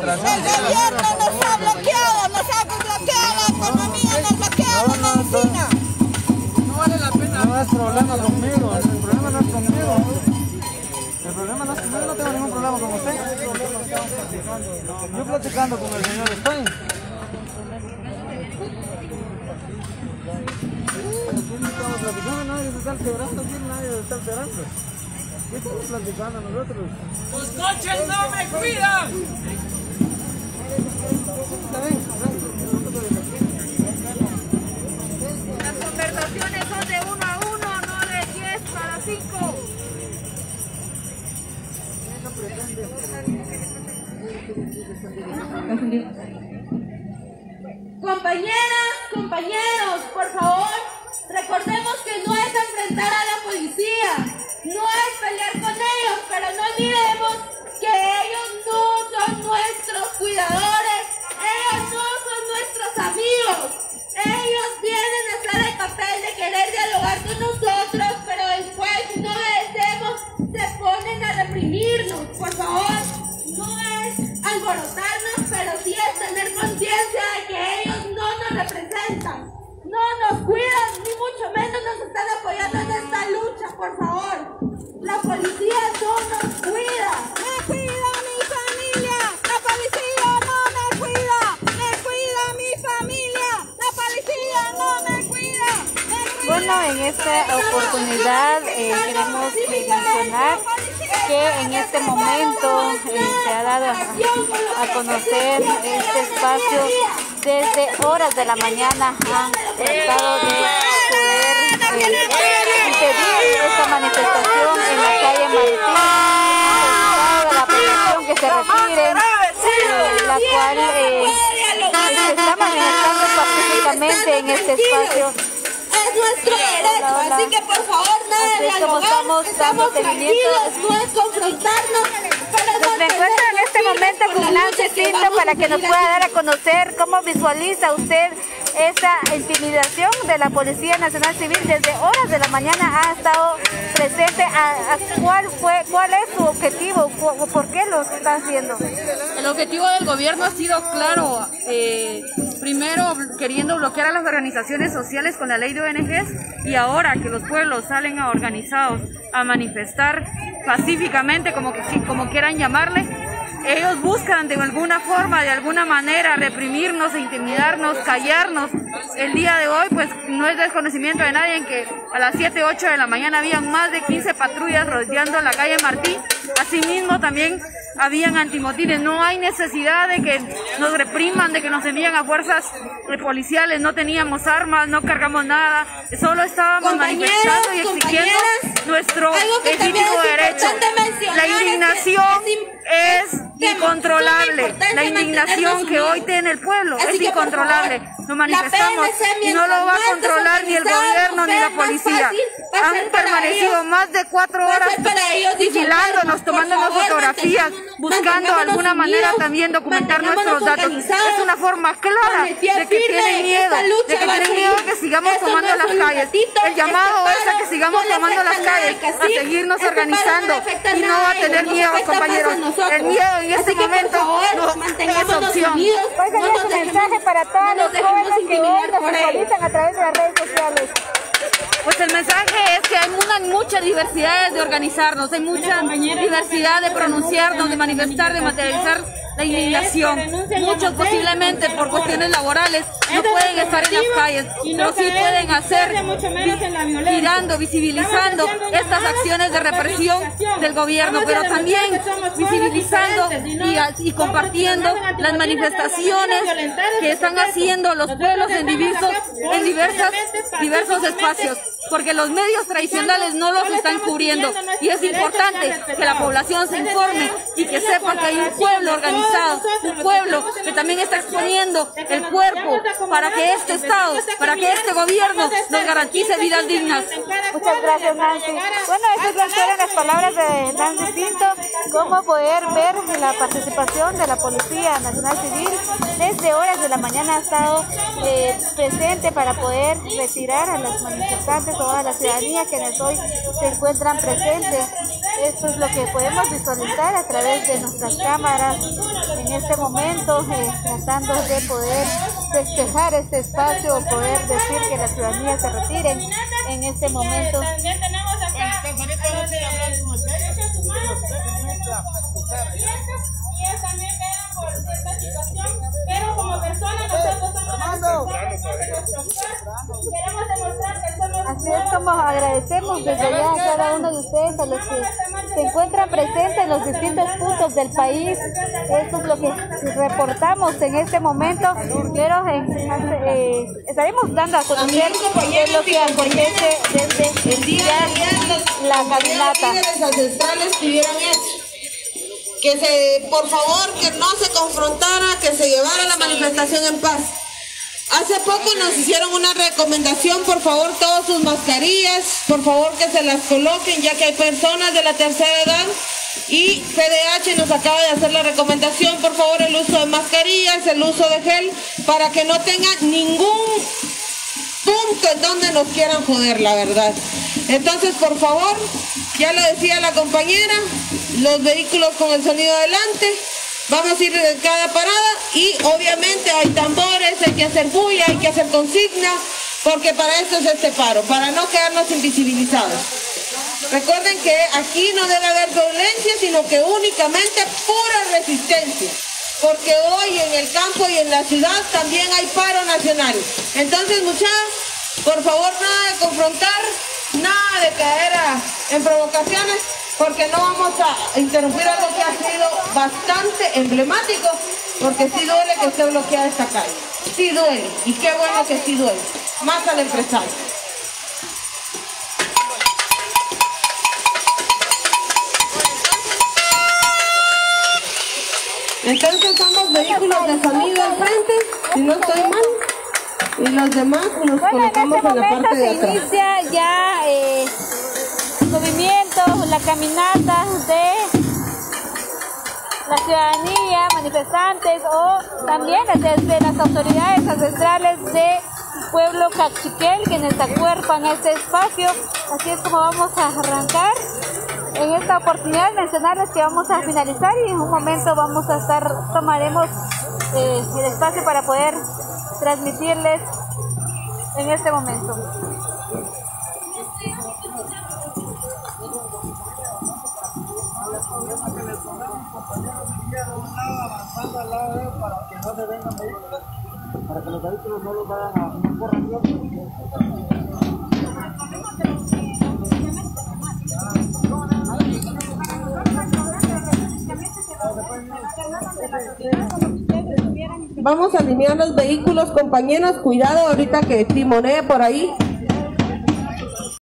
gobierno nos ha bloqueado la economía, nos ha bloqueado la medicina. No vale la pena. No es problema conmigo, el problema no es conmigo. El problema no es conmigo, no tengo ningún problema con usted. Yo platicando con el señor Stein. Aquí no estamos platicando, nadie se está alterando, aquí nadie se está alterando. ¿Qué estamos platicando nosotros? ¡Los coches no me cuidan! Las conversaciones son de 1 a 1, no de 10 para 5. Compañeras, compañeros, por favor, recordemos que no es enfrentar a la policía, no es pelear con ellos, pero no olvidemos que ellos no son nuestros cuidadores, ellos no son nuestros amigos, ellos vienen a hacer el papel de querer dialogar con nosotros, pero después si no obedecemos se ponen a reprimirnos. Por favor, no es alborotarnos, pero sí es tener conciencia de que ellos no nos representan, no nos cuidan, ni mucho menos nos están apoyando en esta lucha. Por favor, la policía no nos cuida. Me cuida mi familia, la policía no me cuida mi familia, la policía no me cuida. Bueno, en esta oportunidad queremos mencionar que en este momento se ha dado a conocer este espacio. Desde horas de la mañana han tratado de poder impedir esta manifestación en la calle Martín. Han solicitado a la población que se retiren, la cual se está manifestando pacíficamente en este espacio. Es nuestro derecho, así que por favor nada de dialogar, estamos tranquilos, no es confrontarnos. Me encuentro en este momento con Nancy Tinto para que nos pueda dar a conocer cómo visualiza usted esta intimidación de la Policía Nacional Civil. Desde horas de la mañana ha estado presente. ¿Cuál es su objetivo? ¿Por qué lo está haciendo? El objetivo del gobierno ha sido claro. Primero queriendo bloquear a las organizaciones sociales con la ley de ONGs, y ahora que los pueblos salen organizados a manifestar pacíficamente, como quieran llamarle, ellos buscan de alguna forma, de alguna manera, reprimirnos e intimidarnos, callarnos. El día de hoy, pues, no es desconocimiento de nadie en que a las 7, 8 de la mañana habían más de 15 patrullas rodeando la calle Martí. Asimismo, también habían antimotines. No hay necesidad de que nos repriman, de que nos envíen a fuerzas policiales. No teníamos armas, no cargamos nada. Solo estábamos manifestando y exigiendo nuestro legítimo derecho. La indignación es incontrolable. La indignación que hoy tiene el pueblo es incontrolable. Nos manifestamos y no lo va a controlar ni el gobierno ni la policía. Han permanecido más de 4 horas vigilándonos, tomándonos fotografías, buscando de alguna manera también documentar nuestros datos. Es una forma clara de que tienen miedo, de que sigamos tomando las calles. El llamado es a que sigamos tomando las calles, a seguirnos organizando y no a tener miedo, compañeros. El miedo en este momento no es opción. ¿Cuál sería su mensaje para todos los jóvenes que hoy nos visualizan a través de las redes sociales? Pues el mensaje es que hay mucha diversidad de organizarnos, hay mucha diversidad de pronunciarnos, de manifestar, de materializar la indignación. Muchos posiblemente por cuestiones laborales no pueden estar en las calles, pero sí pueden hacer girando, visibilizando estas acciones de represión del gobierno, pero también visibilizando y compartiendo las manifestaciones que están haciendo los pueblos en diversos espacios, porque los medios tradicionales no los están cubriendo, y es importante que la población se informe y que sepa que hay un pueblo organizado, un pueblo que también está exponiendo el cuerpo para que este Estado, para que este gobierno nos garantice vidas dignas. Muchas gracias, Nancy. Bueno, estas fueron las palabras de Nancy Tinto. Cómo poder ver la participación de la Policía Nacional Civil. Desde horas de la mañana ha estado presente para poder retirar a los manifestantes, toda la ciudadanía quienes hoy se encuentran presentes Esto es lo que podemos visualizar a través de nuestras cámaras en este momento, tratando de poder despejar este espacio o poder decir que la ciudadanía se retire en este momento. También tenemos acá. Y ellos también vean por esta situación, pero como personas nosotros somos queremos demostrar que somos. Así es como agradecemos desde ya a cada uno de ustedes, a los que se encuentran presentes en los distintos puntos del país. Eso es lo que reportamos en este momento, pero estaremos dando a conocer lo que acontece desde el día la caminata. Los ancestrales pidieron que por favor, que no se confrontara, que se llevara la manifestación en paz. Hace poco nos hicieron una recomendación, por favor, todas sus mascarillas, por favor que se las coloquen, ya que hay personas de la tercera edad, y PDH nos acaba de hacer la recomendación, por favor, el uso de mascarillas, el uso de gel, para que no tengan ningún punto en donde nos quieran joder, la verdad. Entonces, por favor, ya lo decía la compañera, los vehículos con el sonido adelante, vamos a ir en cada parada y obviamente hay tambores, hay que hacer bulla, hay que hacer consigna, porque para esto es este paro, para no quedarnos invisibilizados. Recuerden que aquí no debe haber violencia, sino que únicamente pura resistencia, porque hoy en el campo y en la ciudad también hay paro nacional. Entonces, muchachos, por favor, nada de confrontar, nada de caer en provocaciones, porque no vamos a interrumpir algo que ha sido bastante emblemático, porque sí duele que esté bloqueada esta calle. Sí duele, y qué bueno que sí duele, más al empresario. Entonces somos vehículos de sonido al frente, si no estoy mal, y los demás nos colocamos en la parte de atrás. Se inicia ya el movimiento, la caminata de la ciudadanía, manifestantes o también desde las autoridades ancestrales de pueblo Cachiquel, quienes acuerpan este espacio. Así es como vamos a arrancar. En esta oportunidad mencionarles que vamos a finalizar y en un momento tomaremos el espacio para poder transmitirles en este momento. Para que los vehículos no los vayan a no corran. Vamos a alinear los vehículos, compañeros, cuidado ahorita que timonee por ahí.